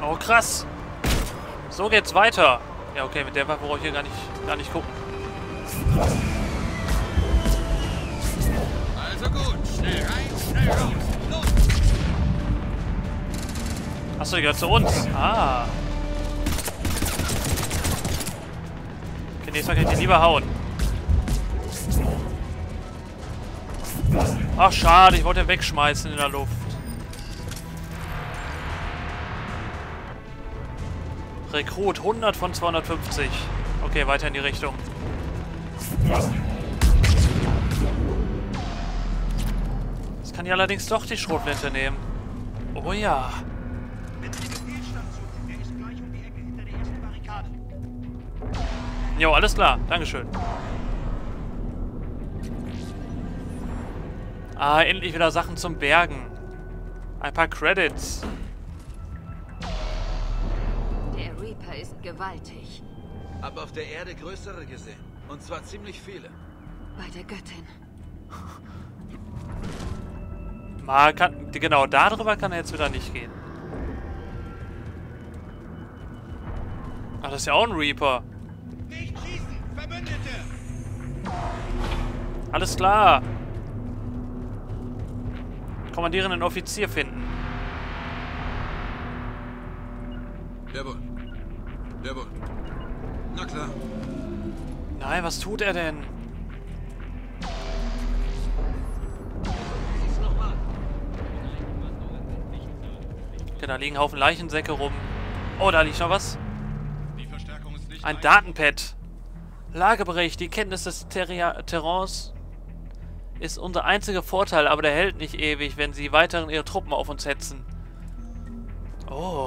Oh, krass. So geht's weiter. Ja, okay, mit der Waffe brauche ich hier gar nicht gucken. Also gut, schnell rein, schnell raus. Los! Achso, die gehört zu uns. Ah. Okay, nächstes Mal kann ich den lieber hauen. Ach, schade, ich wollte ihn wegschmeißen in der Luft. Rekrut, 100 von 250. Okay, weiter in die Richtung. Jetzt kann ich allerdings doch die Schrotflinte nehmen. Oh ja. Jo, alles klar. Dankeschön. Ah, endlich wieder Sachen zum Bergen. Ein paar Credits. Der Reaper ist gewaltig. Hab auf der Erde größere gesehen. Und zwar ziemlich viele. Bei der Göttin. Genau, darüber kann er jetzt wieder nicht gehen. Ach, das ist ja auch ein Reaper. Nicht schießen! Verbündete! Alles klar. Kommandierenden Offizier finden. Jawohl. Jawohl. Na klar. Nein, was tut er denn? Okay, da liegen Haufen Leichensäcke rum. Oh, da liegt noch was. Die Verstärkung ist nicht Ein Datenpad. Lagebericht. Die Kenntnis des Terrains ist unser einziger Vorteil, aber der hält nicht ewig, wenn sie weiterhin ihre Truppen auf uns hetzen. Oh.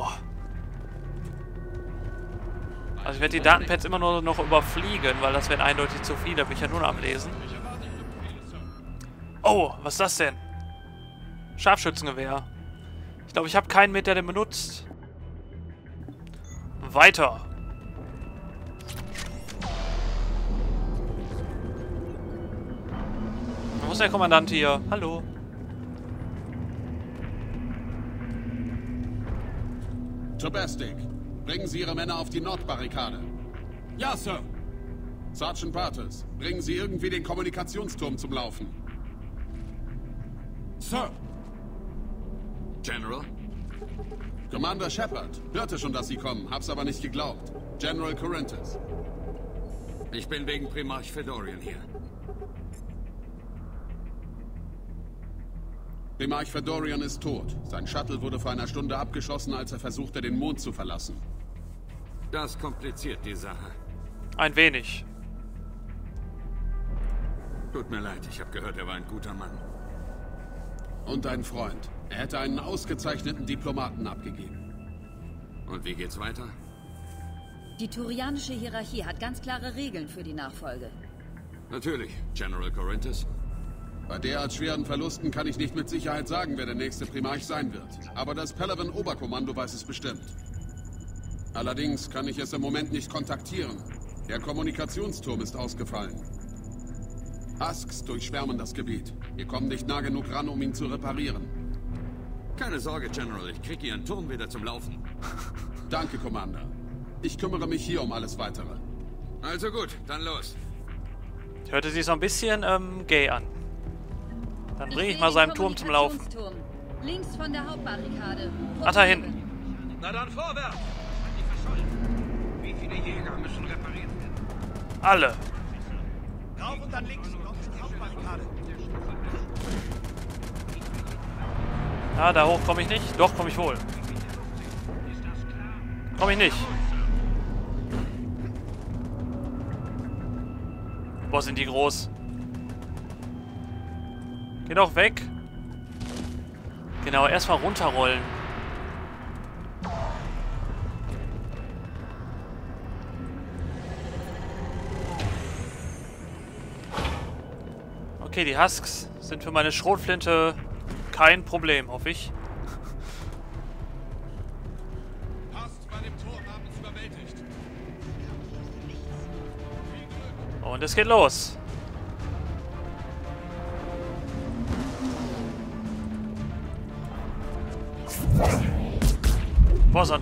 Also ich werde die Datenpads immer nur noch überfliegen, weil das wären eindeutig zu viele. Da bin ich ja nur noch am Lesen. Oh, was ist das denn? Scharfschützengewehr. Ich glaube, ich habe keinen mit, der den benutzt. Weiter. Wo ist der Kommandant hier? Hallo. Tobastic, bringen Sie Ihre Männer auf die Nordbarrikade. Ja, Sir. Sergeant Bartes, bringen Sie irgendwie den Kommunikationsturm zum Laufen. Sir. General? Commander Shepard, hörte schon, dass Sie kommen, hab's aber nicht geglaubt. General Corinthus. Ich bin wegen Primarch Fedorian hier. Primarch Fedorian ist tot. Sein Shuttle wurde vor einer Stunde abgeschossen, als er versuchte, den Mond zu verlassen. Das kompliziert die Sache. Ein wenig. Tut mir leid, ich habe gehört, er war ein guter Mann. Und ein Freund. Er hätte einen ausgezeichneten Diplomaten abgegeben. Und wie geht's weiter? Die turianische Hierarchie hat ganz klare Regeln für die Nachfolge. Natürlich, General Corinthus. Bei derart schweren Verlusten kann ich nicht mit Sicherheit sagen, wer der nächste Primarch sein wird. Aber das Palaven-Oberkommando weiß es bestimmt. Allerdings kann ich es im Moment nicht kontaktieren. Der Kommunikationsturm ist ausgefallen. Husks durchschwärmen das Gebiet. Wir kommen nicht nah genug ran, um ihn zu reparieren. Keine Sorge, General. Ich kriege Ihren Turm wieder zum Laufen. Danke, Commander. Ich kümmere mich hier um alles Weitere. Also gut, dann los. Hörte sich so ein bisschen gay an. Dann bringe ich mal seinen Turm zum Laufen. Links von der Hauptbarrikade. Ach, da hinten. Na dann vorwärts! Wie viele Jäger müssen repariert werden? Alle. Rauf und dann links. Die Hauptbarrikade. Ja, da hoch komme ich nicht. Doch, komme ich wohl. Komme ich nicht. Boah, sind die groß. Geh doch weg. Genau, erstmal runterrollen. Okay, die Husks sind für meine Schrotflinte kein Problem, hoffe ich. Passt, bei dem Turm haben uns überwältigt. Und es geht los. Boah, so ein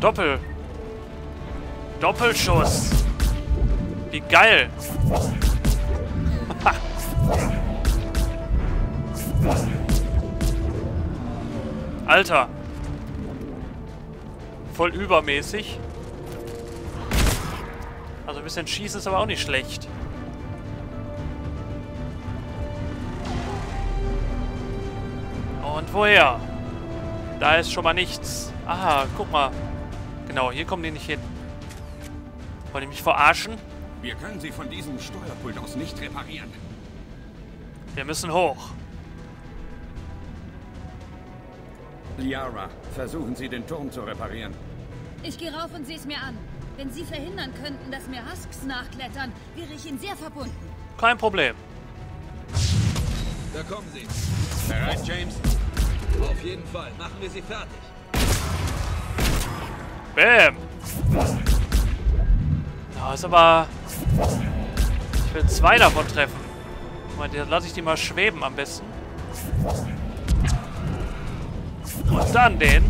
Doppelschuss. Wie geil. Alter. Voll übermäßig. Also ein bisschen schießen ist aber auch nicht schlecht. Und woher? Da ist schon mal nichts. Aha, guck mal. Genau, hier kommen die nicht hin. Wollen die mich verarschen? Wir können sie von diesem Steuerpult aus nicht reparieren. Wir müssen hoch. Liara, versuchen Sie den Turm zu reparieren. Ich gehe rauf und sehe es mir an. Wenn Sie verhindern könnten, dass mir Husks nachklettern, wäre ich Ihnen sehr verbunden. Kein Problem. Da kommen sie. Bereit, James? Auf jeden Fall. Machen wir sie fertig. Bäm. Ja, ist aber... Ich will 2 davon treffen. Mal, dann lasse ich die mal schweben am besten. Und dann den.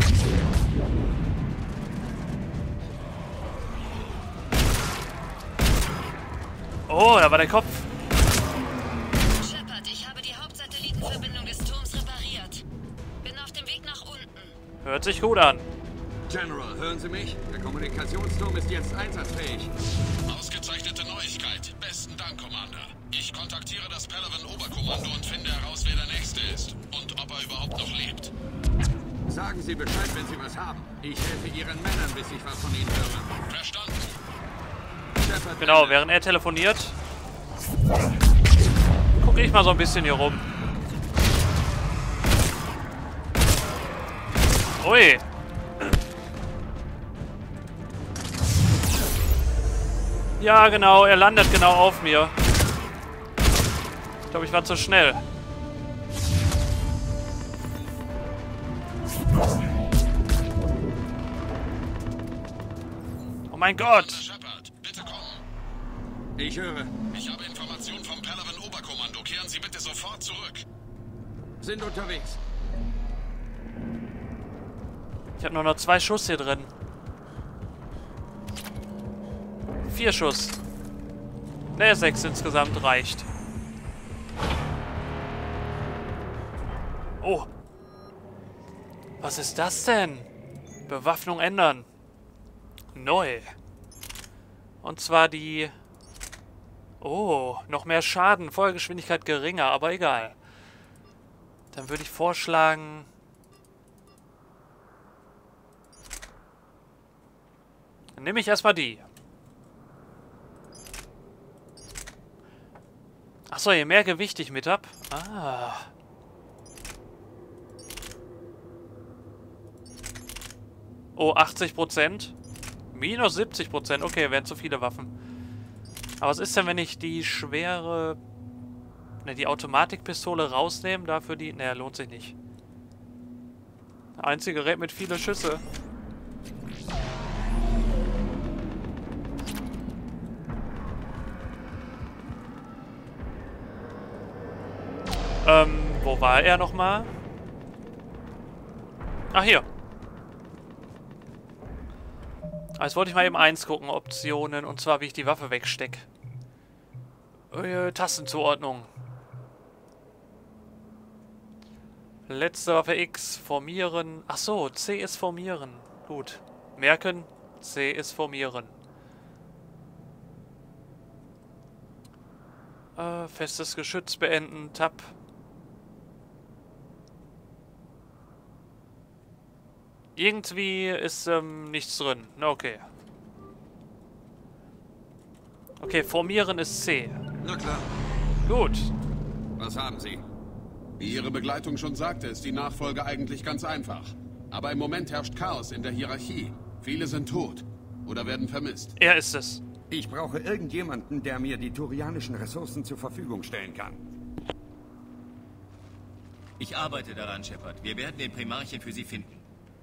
Oh, da war der Kopf. Shepard, ich habe die Hauptsatellitenverbindung des Turms repariert. Bin auf dem Weg nach unten. Hört sich gut an. General, hören Sie mich? Der Kommunikationsturm ist jetzt einsatzfähig. Ausgezeichnete Neuigkeit. Besten Dank, Commander. Ich kontaktiere das Palaven-Oberkommando und finde heraus, wer der Nächste ist. Und ob er überhaupt noch lebt. Sagen Sie Bescheid, wenn Sie was haben. Ich helfe Ihren Männern, bis ich was von Ihnen höre. Verstanden. Shepard, Genau, während er telefoniert, gucke ich mal so ein bisschen hier rum. Ui. Ja, genau, er landet genau auf mir. Ich glaube, ich war zu schnell. Oh mein Gott! Shepard, bitte kommen. Ich höre. Ich habe Informationen vom Palaven-Oberkommando. Kehren Sie bitte sofort zurück. Sind unterwegs. Ich habe nur noch 2 Schuss hier drin. 4 Schuss. Ne, 6 insgesamt reicht. Oh. Was ist das denn? Bewaffnung ändern. Neu. Und zwar die... Oh, noch mehr Schaden. Feuergeschwindigkeit geringer, aber egal. Dann würde ich vorschlagen... Dann nehme ich erstmal die. Achso, je mehr Gewicht ich mit hab. Ah. Oh, 80%. Minus 70%. Okay, wären zu viele Waffen. Aber was ist denn, wenn ich die schwere... Ne, die Automatikpistole rausnehme? Dafür die... Ne, lohnt sich nicht. Einzige Gerät mit viele Schüsse. Wo war er nochmal? Ach, hier. Jetzt wollte ich mal eben eins gucken, Optionen, und zwar wie ich die Waffe wegstecke. Tastenzuordnung. Letzte Waffe X, formieren. Ach so, C ist formieren. Gut. Merken, C ist formieren. Festes Geschütz beenden, Tab. Irgendwie ist nichts drin. Na, okay. Okay, formieren ist C. Na klar. Gut. Was haben Sie? Wie Ihre Begleitung schon sagte, ist die Nachfolge eigentlich ganz einfach. Aber im Moment herrscht Chaos in der Hierarchie. Viele sind tot oder werden vermisst. Er ist es. Ich brauche irgendjemanden, der mir die turianischen Ressourcen zur Verfügung stellen kann. Ich arbeite daran, Shepard. Wir werden den Primarchen für Sie finden.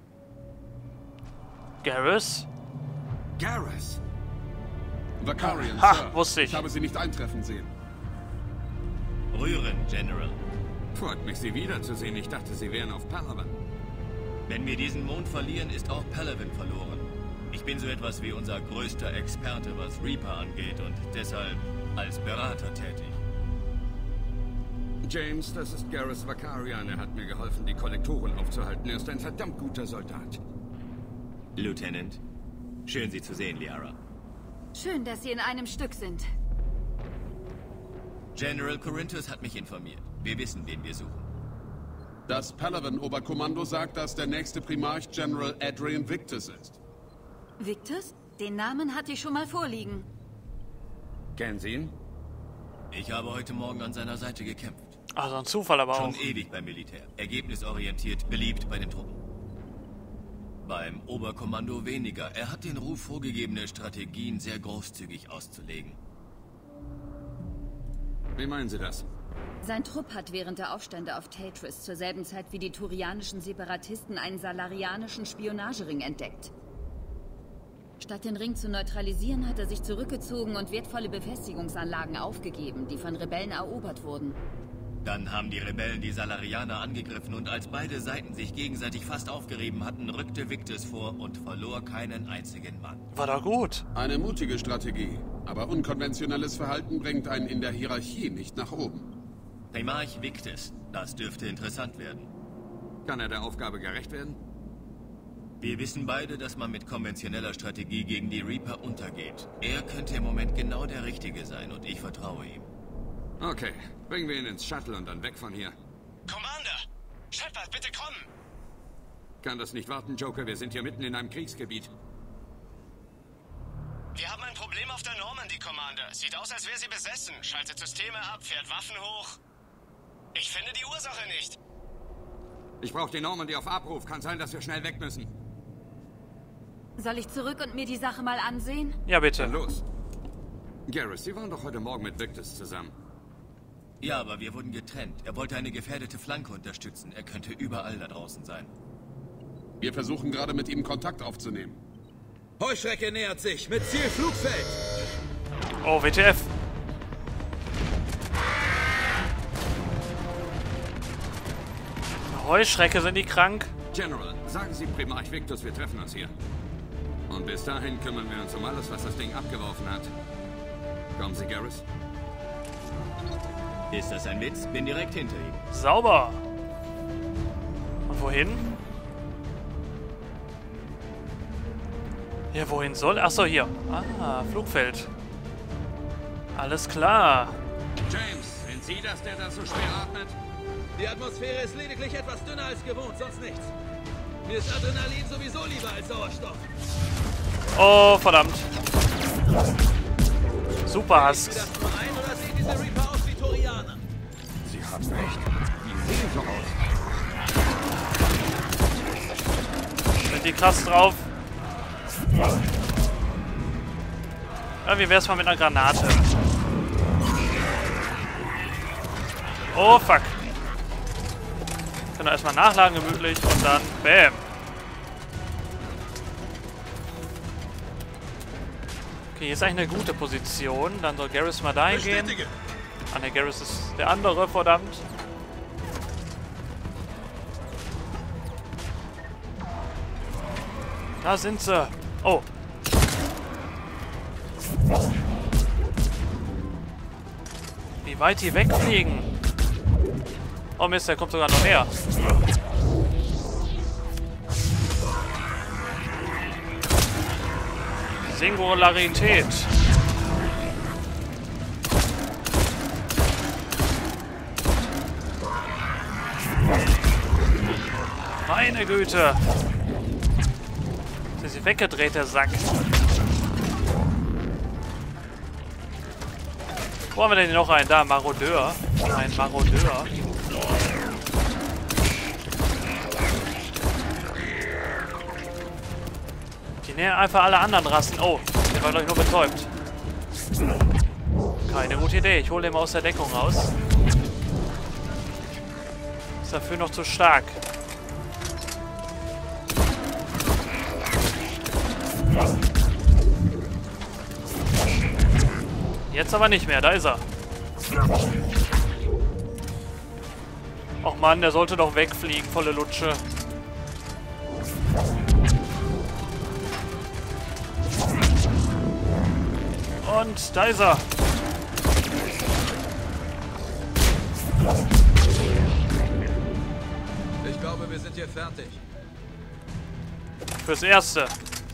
Garrus? Garrus! Vakarian, Ha, Sir. wusste ich. Ich habe Sie nicht eintreffen sehen. Rühren, General. Freut mich, Sie wiederzusehen. Ich dachte, Sie wären auf Palaven. Wenn wir diesen Mond verlieren, ist auch Palaven verloren. Ich bin so etwas wie unser größter Experte, was Reaper angeht und deshalb als Berater tätig. James, das ist Garrus Vakarian. Er hat mir geholfen, die Kollektoren aufzuhalten. Er ist ein verdammt guter Soldat. Lieutenant, schön Sie zu sehen, Liara. Schön, dass Sie in einem Stück sind. General Corinthus hat mich informiert. Wir wissen, wen wir suchen. Das Palaven-Oberkommando sagt, dass der nächste Primarch General Adrian Victus ist. Victus? Den Namen hatte ich schon mal vorliegen. Kennen Sie ihn? Ich habe heute Morgen an seiner Seite gekämpft. Also ein Zufall aber Schon auch. ewig beim Militär. Ergebnisorientiert, beliebt bei den Truppen. Beim Oberkommando weniger. Er hat den Ruf, vorgegebene Strategien sehr großzügig auszulegen. Wie meinen Sie das? Sein Trupp hat während der Aufstände auf Tatris zur selben Zeit wie die turianischen Separatisten einen salarianischen Spionagering entdeckt. Statt den Ring zu neutralisieren, hat er sich zurückgezogen und wertvolle Befestigungsanlagen aufgegeben, die von Rebellen erobert wurden. Dann haben die Rebellen die Salarianer angegriffen und als beide Seiten sich gegenseitig fast aufgerieben hatten, rückte Victus vor und verlor keinen einzigen Mann. War doch gut. Eine mutige Strategie, aber unkonventionelles Verhalten bringt einen in der Hierarchie nicht nach oben. Primarch Victus, das dürfte interessant werden. Kann er der Aufgabe gerecht werden? Wir wissen beide, dass man mit konventioneller Strategie gegen die Reaper untergeht. Er könnte im Moment genau der Richtige sein und ich vertraue ihm. Okay, bringen wir ihn ins Shuttle und dann weg von hier. Commander! Shepard, bitte kommen! Kann das nicht warten, Joker? Wir sind hier mitten in einem Kriegsgebiet. Wir haben ein Problem auf der Normandy, Commander. Sieht aus, als wäre sie besessen. Schaltet Systeme ab, fährt Waffen hoch. Ich finde die Ursache nicht. Ich brauche die Normandy auf Abruf. Kann sein, dass wir schnell weg müssen. Soll ich zurück und mir die Sache mal ansehen? Ja, bitte. Dann los. Garrus, Sie waren doch heute Morgen mit Victus zusammen. Ja, aber wir wurden getrennt. Er wollte eine gefährdete Flanke unterstützen. Er könnte überall da draußen sein. Wir versuchen gerade mit ihm Kontakt aufzunehmen. Heuschrecke nähert sich mit Ziel Flugfeld. Oh, WTF. Heuschrecke, sind die krank? General, sagen Sie Primarch Victus, wir treffen uns hier. Und bis dahin kümmern wir uns um alles, was das Ding abgeworfen hat. Kommen Sie, Garrus? Ist das ein Witz? Bin direkt hinter ihm. Sauber. Und wohin? Ja, wohin soll? Achso, hier. Ah, Flugfeld. Alles klar. James, sind Sie das, der da so schwer atmet? Die Atmosphäre ist lediglich etwas dünner als gewohnt, sonst nichts. Mir ist Adrenalin sowieso lieber als Sauerstoff. Oh, verdammt. Super Sie Hass. das nur ein oder sehen diese Reaper aus wie Turianer? Sie haben recht. Die sehen so aus. Sind die krass drauf? Ja, wie wär's mal mit einer Granate? Oh, fuck. Können wir erstmal nachladen gemütlich und dann bam. Okay, hier ist eigentlich eine gute Position. Dann soll Garrus mal dahin gehen. Ah ne, Garrus ist der andere, verdammt. Da sind sie. Oh. Wie weit die wegfliegen. Oh Mist, der kommt sogar noch näher. Singularität. Meine Güte. Ist sie weggedreht, der Sack. Wo haben wir denn noch einen? Da, Marodeur. Ein Marodeur. Die nähern einfach alle anderen Rassen. Oh, der war gleich nur betäubt. Keine gute Idee. Ich hole den mal aus der Deckung raus. Ist dafür noch zu stark. Jetzt aber nicht mehr. Da ist er. Och Mann, der sollte doch wegfliegen. Volle Lutsche. Und da ist er. Ich glaube, wir sind hier fertig. Fürs Erste.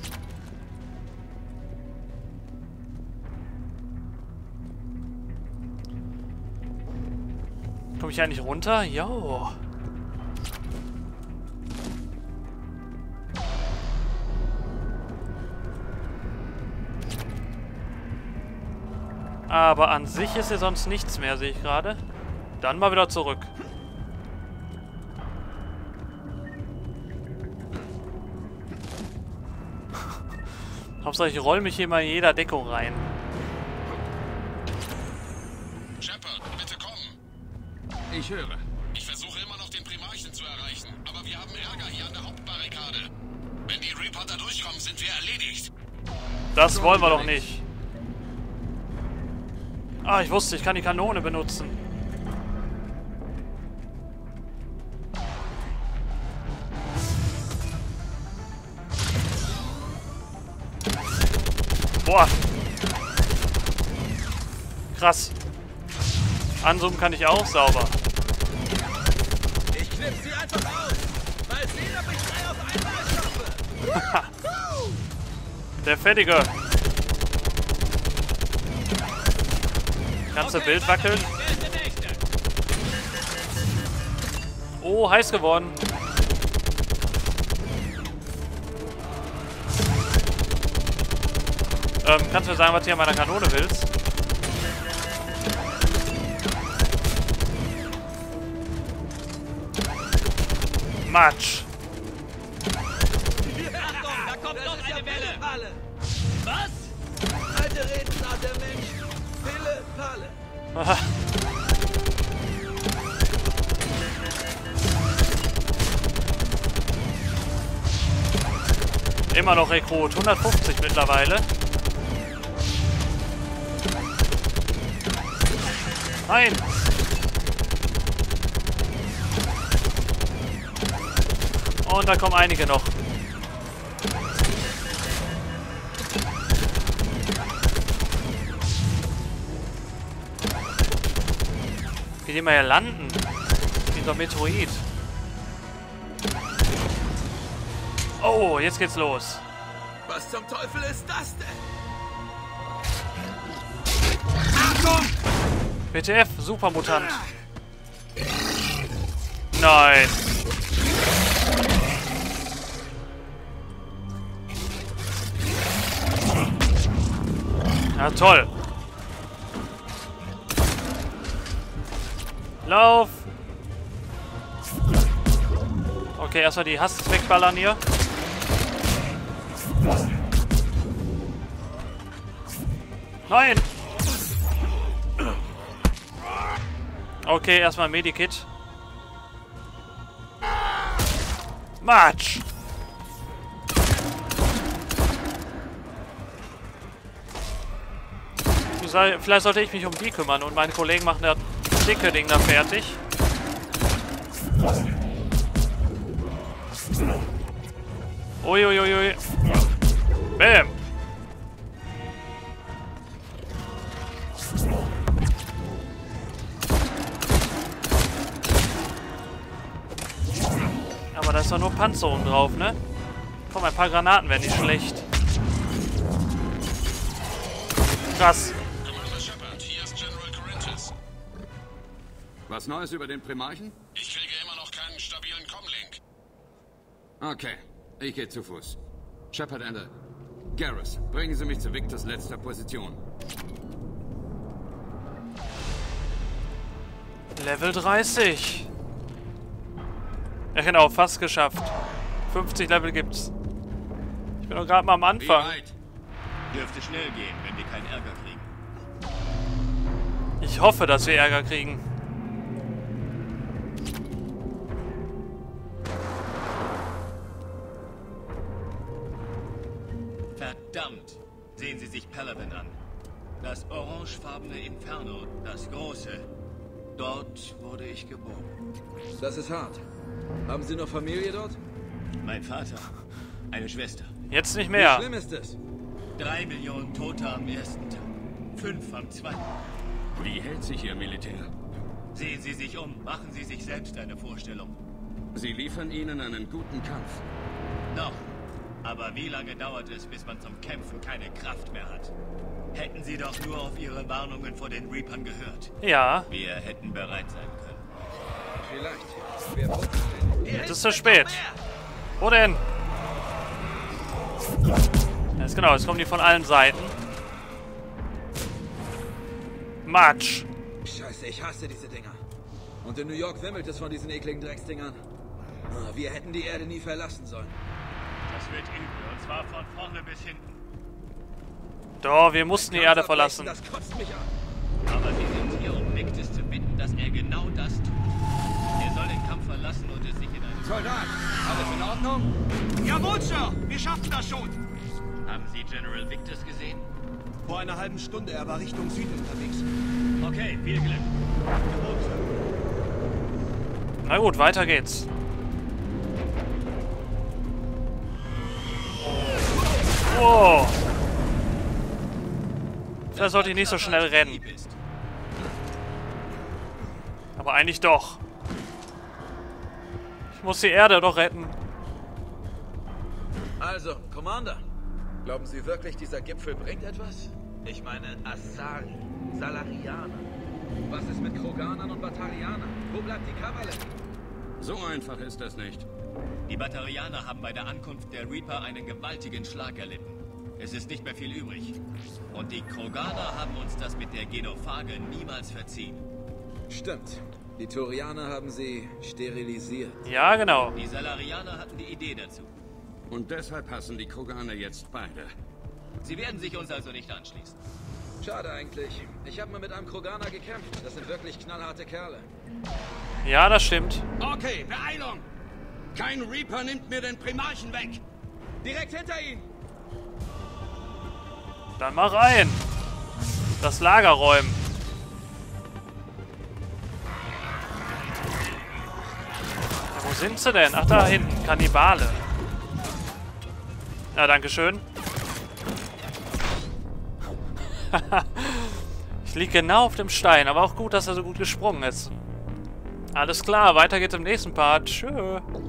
Komme ich eigentlich runter? Jo. Aber an sich ist hier sonst nichts mehr, sehe ich gerade. Dann mal wieder zurück. Hauptsache ich roll mich hier mal in jeder Deckung rein. Shepard, bitte komm. Ich höre. Ich versuche immer noch den Primarchen zu erreichen, aber wir haben Ärger hier an der Hauptbarrikade. Wenn die Reaper da durchkommen, sind wir erledigt. Das wollen wir doch nicht. Ah, ich wusste, ich kann die Kanone benutzen. Boah. Krass. Anzoomen kann ich auch sauber. Ich knipp sie einfach aus. Mal sehen, ob ich 3 auf einmal schaffe. Der Fettige. Ganze Bild wackeln. Oh, heiß geworden. Kannst du mir sagen, was du hier an meiner Kanone willst? Matsch. Achtung, da kommt noch eine Welle. Was? Alte Redensart der Mensch. Pille, Palle. Immer noch Rekrut. 150 mittlerweile. Nein! Und da kommen einige noch. Wie die mal hier landen. Wie so ein Meteorit. Oh, jetzt geht's los. Was zum Teufel ist das denn? WTF, Supermutant. Nein. Ja, toll. Lauf. Okay, erstmal die Hass wegballern hier. Nein. Okay, erstmal Medikit. Matsch! Vielleicht sollte ich mich um die kümmern und meine Kollegen machen das dicke Ding da fertig. Uiuiui. Bäm! Aber da ist doch nur Panzerung drauf, ne? Komm, ein paar Granaten wären nicht schlecht. Krass. Commander Shepard, hier ist General Corinthus. Was Neues über den Primarchen? Ich kriege immer noch keinen stabilen Comlink. Okay, ich gehe zu Fuß. Shepard Ende. Garrus, bringen Sie mich zu Victors letzter Position. Level 30. Ja genau, fast geschafft. 50 Level gibt's. Ich bin doch gerade mal am Anfang. Wie weit? Dürfte schnell gehen, wenn wir keinen Ärger kriegen. Ich hoffe, dass wir Ärger kriegen. Verdammt! Sehen Sie sich Palaven an. Das orangefarbene Inferno, das große. Dort wurde ich geboren. Das ist hart. Haben Sie noch Familie dort? Mein Vater, eine Schwester. Jetzt nicht Wie mehr. schlimm ist es? 3 Millionen Tote am ersten Tag. 5 am 2. Wie hält sich Ihr Militär? Sehen Sie sich um, machen Sie sich selbst eine Vorstellung. Sie liefern ihnen einen guten Kampf. Noch. Aber wie lange dauert es, bis man zum Kämpfen keine Kraft mehr hat? Hätten Sie doch nur auf Ihre Warnungen vor den Reapern gehört. Ja. Wir hätten bereit sein können. Vielleicht. Wer wusste denn? Jetzt ist zu spät. Wo denn? Jetzt genau, jetzt kommen die von allen Seiten. Matsch. Scheiße, ich hasse diese Dinger. Und in New York wimmelt es von diesen ekligen Drecksdingern. Wir hätten die Erde nie verlassen sollen. Das wird übel, und zwar von vorne bis hinten. Doch, wir mussten die Erde verlassen. Das kotzt mich an. Aber Sie sind hier, um Victus zu bitten, dass er genau das tut. Er soll den Kampf verlassen und es sich in einem... Soldat, alles in Ordnung? Jawohl, Sir! Wir schaffen das schon! Haben Sie General Victus gesehen? Vor einer halben Stunde, er war Richtung Süden unterwegs. Okay, viel Glück. Jawohl, Sir. Na gut, weiter geht's. Oh. Da sollte ich nicht so schnell rennen. Aber eigentlich doch. Ich muss die Erde doch retten. Also, Commander, glauben Sie wirklich, dieser Gipfel bringt etwas? Ich meine, Asari, Salarianer. Was ist mit Kroganern und Batarianern? Wo bleibt die Kavallerie? So einfach ist das nicht. Die Batarianer haben bei der Ankunft der Reaper einen gewaltigen Schlag erlitten. Es ist nicht mehr viel übrig. Und die Kroganer haben uns das mit der Genophage niemals verziehen. Stimmt. Die Turianer haben sie sterilisiert. Ja, genau. Die Salarianer hatten die Idee dazu. Und deshalb hassen die Kroganer jetzt beide. Sie werden sich uns also nicht anschließen. Schade eigentlich. Ich habe mal mit einem Kroganer gekämpft. Das sind wirklich knallharte Kerle. Ja, das stimmt. Okay, Beeilung! Kein Reaper nimmt mir den Primarchen weg! Direkt hinter Ihnen! Dann mal rein. Das Lager räumen. Ja, wo sind sie denn? Ach, da hinten. Kannibale. Ja, dankeschön. Ich liege genau auf dem Stein, aber auch gut, dass er so gut gesprungen ist. Alles klar, weiter geht's im nächsten Part. Tschö.